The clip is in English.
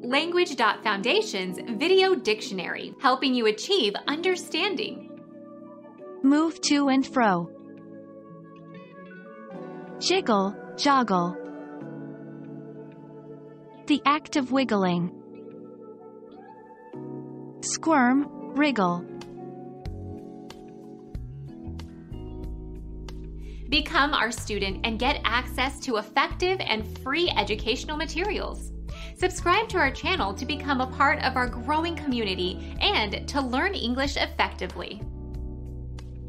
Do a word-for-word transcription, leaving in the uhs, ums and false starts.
Language dot Foundation's Video Dictionary, helping you achieve understanding. Move to and fro. Jiggle, joggle. The act of wiggling. Squirm, wriggle. Become our student and get access to effective and free educational materials. Subscribe to our channel to become a part of our growing community and to learn English effectively.